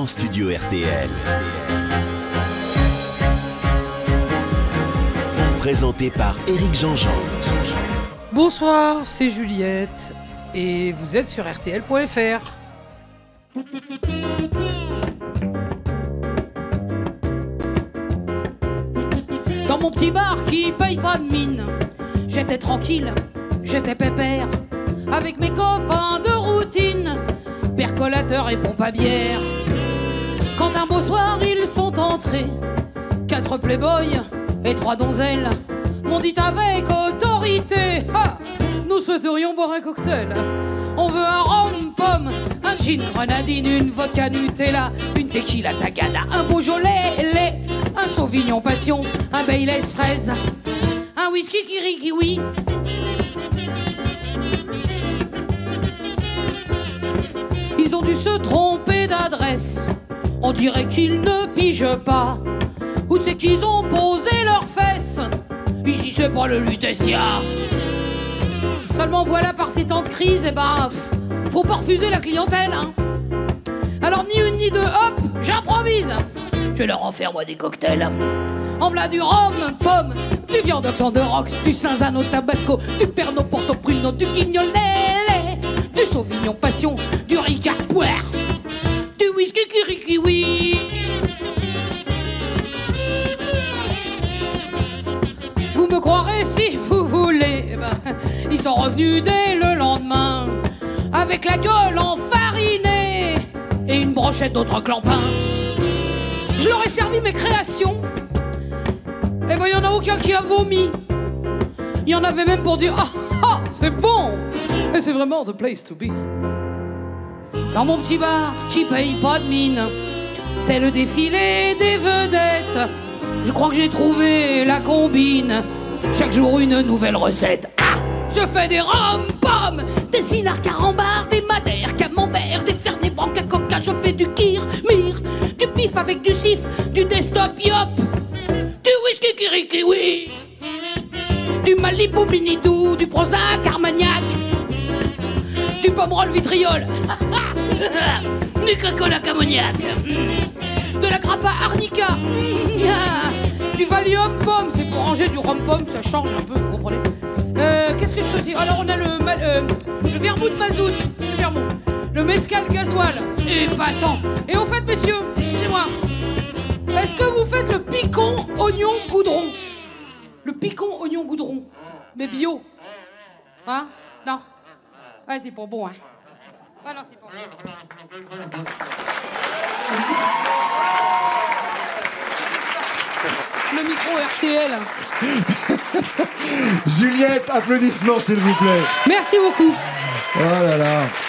studio RTL. Présenté par Éric Jean-Jean. Bonsoir, c'est Juliette et vous êtes sur RTL.fr. Dans mon petit bar qui paye pas de mine, j'étais tranquille, j'étais pépère, avec mes copains de routine, percolateur et pompe à bière. Quand un beau soir ils sont entrés, 4 playboys et 3 donzelles m'ont dit avec autorité: ah, nous souhaiterions boire un cocktail. On veut un rhum-pomme, un gin grenadine, une vodka Nutella, une tequila tagada, un Beaujolais lait, un Sauvignon passion, un Baileys fraise, un whisky kiri-kiwi. Ils ont dû se tromper d'adresse, on dirait qu'ils ne pigent pas. Où c'est qu'ils ont posé leurs fesses? Ici c'est pas le Lutetia. Seulement voilà, par ces temps de crise, eh ben, faut pas refuser la clientèle, hein. Alors ni une ni deux, hop, j'improvise. Je leur en faire moi des cocktails. En v'là du rhum, pomme, du viandox en de rox, du Cinzano Tabasco, du Pernod Porto Pruno, du Guignol-Lait, du Sauvignon Passion, du Ricard Poire, du whisky Kiri-Kiwi. Vous me croirez si vous voulez, ben, ils sont revenus dès le lendemain, avec la gueule enfarinée et une brochette d'autres clampins. Je leur ai servi mes créations, et ben y'en a aucun qui a vomi. Il y en avait même pour dire: ah ah, c'est bon, et c'est vraiment the place to be. Dans mon petit bar qui paye pas de mine, c'est le défilé des vedettes. Je crois que j'ai trouvé la combine. Chaque jour une nouvelle recette. Ah, je fais des rhum-pommes, des cinards carambars, des madères, camembert, des fernet branca coca. Je fais du kir-mir, du pif avec du sif, du desktop yop, du whisky kiri-kiwi, du Malibu Minidou, du Prozac Armagnac, du Pomerol vitriol, du Coca-Cola Camognac, de la Grappa Arnica, du Valium pomme. C'est pour ranger du rhum pomme, ça change un peu, vous comprenez. Qu'est-ce que je fais aussi? Alors on a le vermouth mazout, super bon, le mezcal gasoil, épatant. Et au fait, messieurs, excusez-moi, est-ce que vous faites le picon oignon goudron? Le picon oignon goudron, mais bio, hein? Non, ouais, c'est pas bon, hein. Ah non, c'est pas bon. Le micro RTL. Juliette, applaudissements s'il vous plaît. Merci beaucoup. Oh là là.